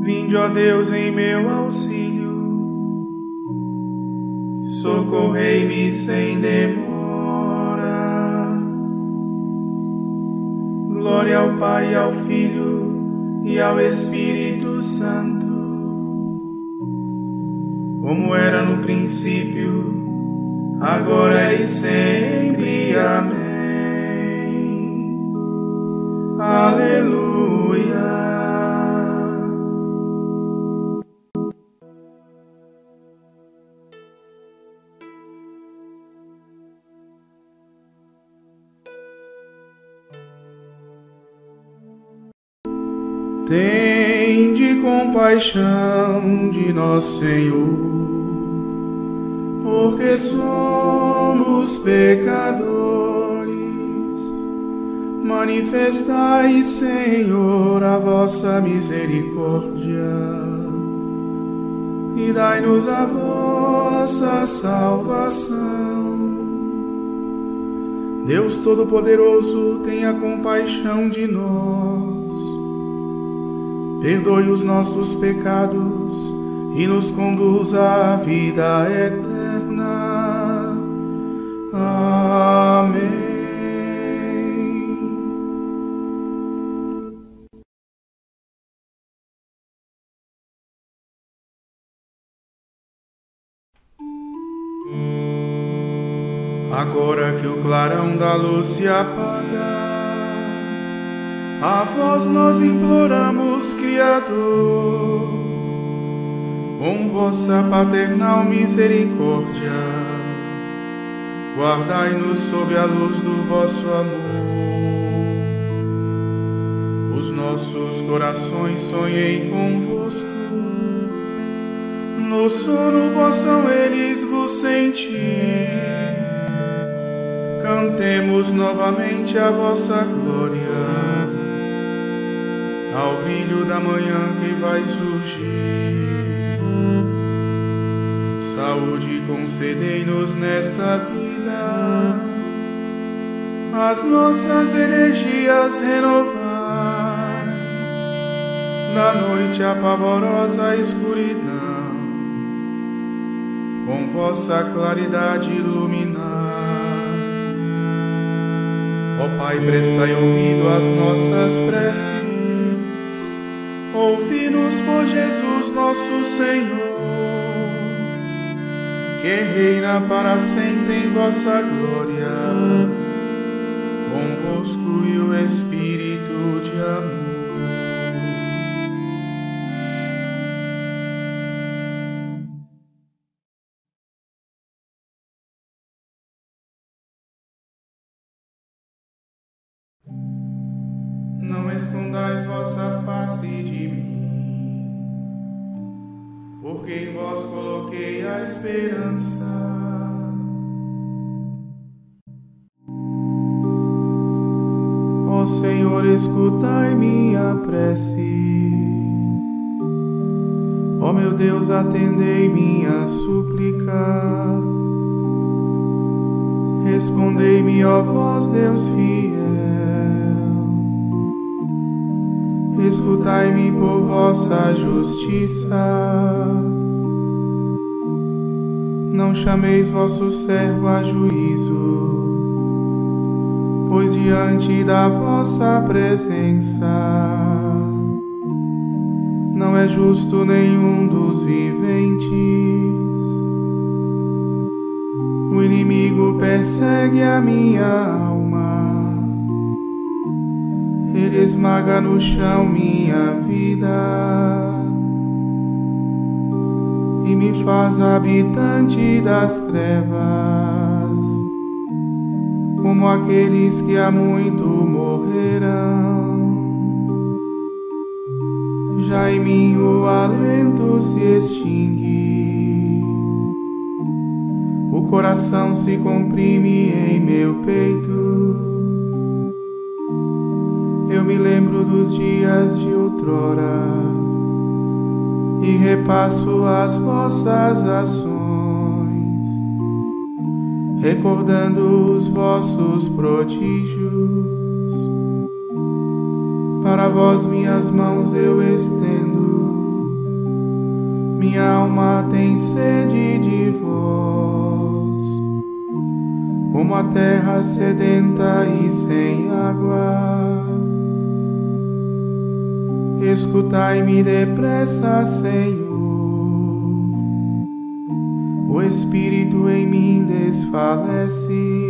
Vinde, ó Deus, em meu auxílio, socorrei-me sem demora. Glória ao Pai, ao Filho e ao Espírito Santo, como era no princípio, agora e sempre. Amém. Aleluia. Tende compaixão de nosso Senhor, porque somos pecadores. Manifestai, Senhor, a vossa misericórdia e dai-nos a vossa salvação. Deus Todo-Poderoso, tenha compaixão de nós. Perdoe os nossos pecados e nos conduza à vida eterna. Amém. Agora que o clarão da luz se apaga, a vós nós imploramos, Criador, com vossa paternal misericórdia, guardai-nos sob a luz do vosso amor. Os nossos corações sonhem convosco, no sono possam eles vos sentir. Cantemos novamente a vossa glória, ao brilho da manhã que vai surgir. Saúde concedei-nos nesta vida, as nossas energias renovar, na noite a pavorosa escuridão, com vossa claridade iluminar. Ó Pai, prestai ouvido às nossas preces, ouvi-nos por Jesus nosso Senhor, que reina para sempre em vossa glória, convosco e o Espírito de amor. Não escondais vossa face de mim, porque em vós coloquei a esperança. Ó Senhor, escutai minha prece. Ó meu Deus, atendei minha súplica. Respondei-me, ó vós, Deus fiel. Escutai-me por vossa justiça. Não chameis vosso servo a juízo, pois diante da vossa presença não é justo nenhum dos viventes. O inimigo persegue a minha alma, ele esmaga no chão minha vida e me faz habitante das trevas, como aqueles que há muito morreram. Já em mim o alento se extingue, o coração se comprime em meu peito. Eu me lembro dos dias de outrora e repasso as vossas ações, recordando os vossos prodígios. Para vós minhas mãos eu estendo, Minha alma tem sede de vós, como a terra sedenta e sem água. Escutai-me depressa, Senhor. O espírito em mim desfalece.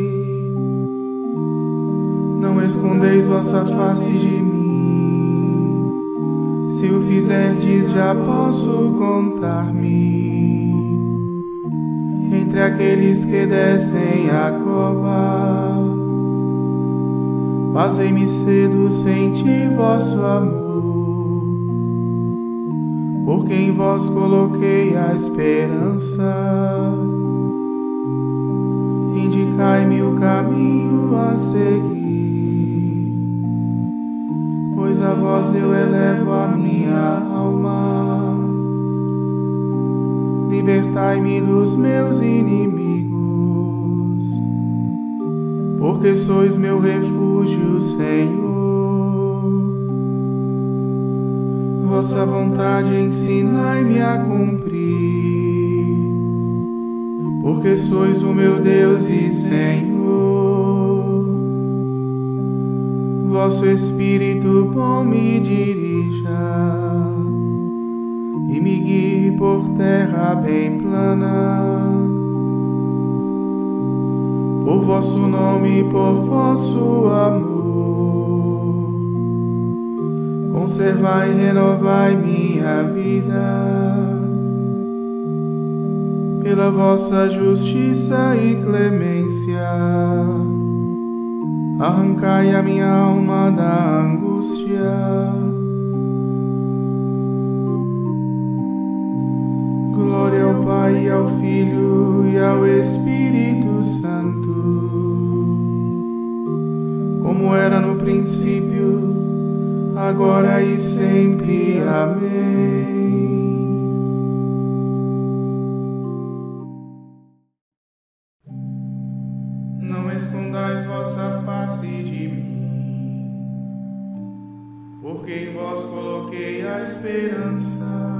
Não escondeis vossa face de mim. Se o fizerdes, já posso contar-me entre aqueles que descem a cova. Fazei-me cedo sentir vosso amor, porque em vós coloquei a esperança. Indicai-me o caminho a seguir, pois a vós eu elevo a minha alma. Libertai-me dos meus inimigos, porque sois meu refúgio, Senhor. Vossa vontade ensinai-me a cumprir, porque sois o meu Deus e Senhor. Vosso Espírito bom me dirija e me guie por terra bem plana. Por vosso nome e por vosso amor, conservai e renovai minha vida. Pela vossa justiça e clemência, arrancai a minha alma da angústia. Glória ao Pai, ao Filho e ao Espírito Santo, como era no princípio, agora e sempre. Amém. Não escondais vossa face de mim, porque em vós coloquei a esperança.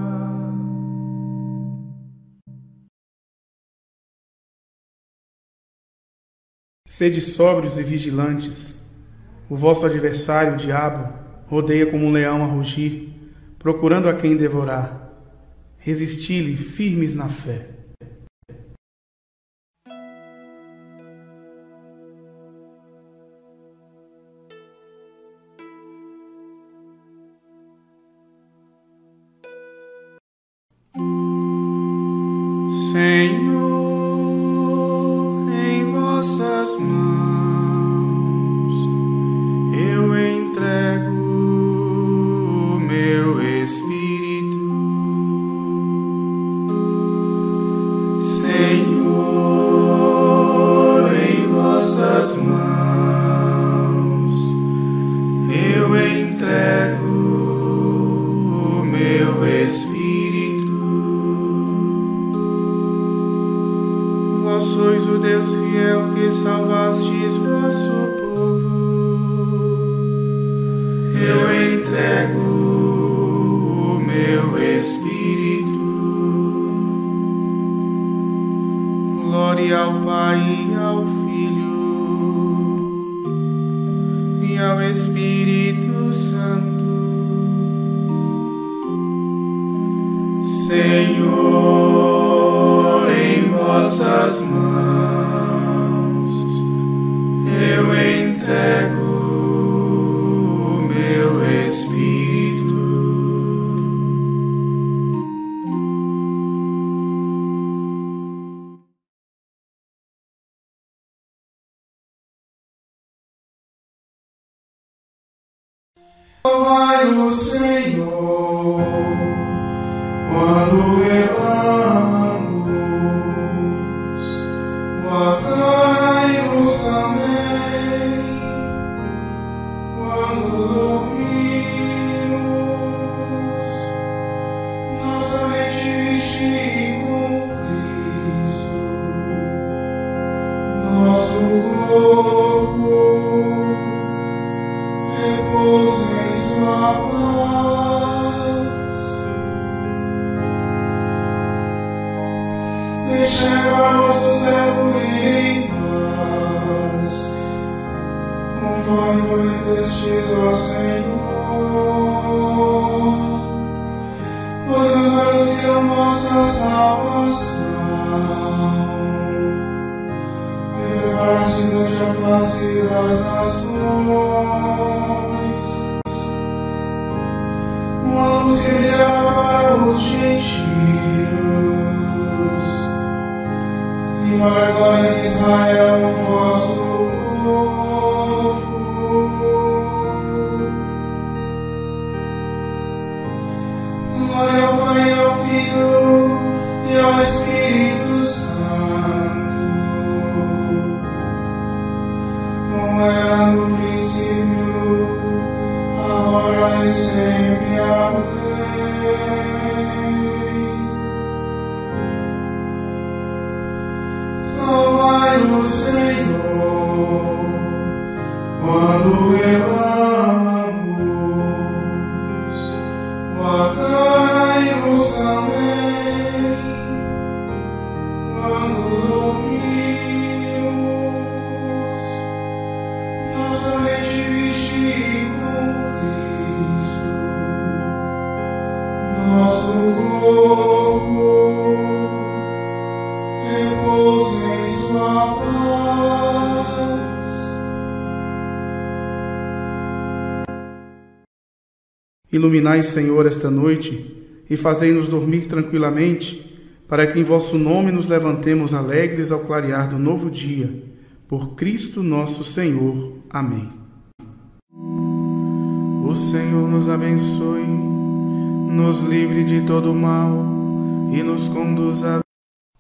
Sede sóbrios e vigilantes. O vosso adversário, o diabo, rodeia como um leão a rugir, procurando a quem devorar. Resisti-lhe firmes na fé. Senhor, em vossas mãos eu entrego o meu espírito. Senhor, em vossas mãos eu entrego o meu espírito. Vós sois o Deus fiel que salvastes vosso povo. Eu entrego o meu espírito. Glória ao Pai e ao Filho e ao Espírito Santo. Senhor, em vossas mãos eu entrego o meu espírito. Louvai o Senhor quando velamos, guardai-nos também quando dormimos. Nossa mente vigie com Cristo, nosso corpo repousa em sua paz. prometestes, ó Senhor, pois nos olhos viram vossa salvação. Levarastes ante a face das nações, uma luz que brilhava para os gentios, e para a glória de Israel, o vosso povo. Glória ao Pai, ao Filho e ao Espírito Santo, como era no princípio, agora e sempre. Amém. Salvai-nos, Senhor, quando erramos, guardai-nos também quando dormimos. Nossa mente vigie com Cristo, nosso corpo repousa em sua paz. Iluminai, Senhor, esta noite e fazei-nos dormir tranquilamente, para que em vosso nome nos levantemos alegres ao clarear do novo dia. Por Cristo nosso Senhor. Amém. O Senhor nos abençoe, nos livre de todo mal e nos conduza a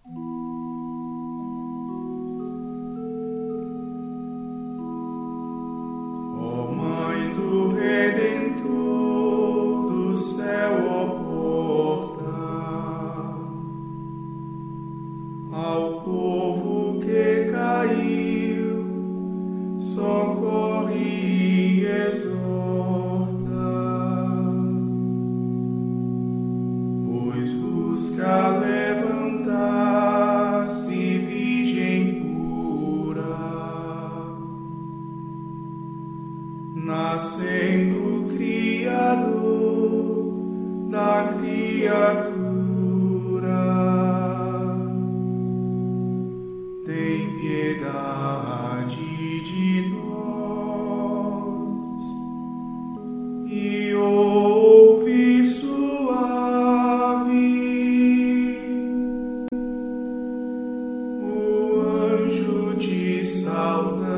ao povo que caiu, socorre e exorta, pois busca levantar-se virgem pura, nascendo Criador da criatura. Tem piedade de nós e ouve suave o anjo te saudar.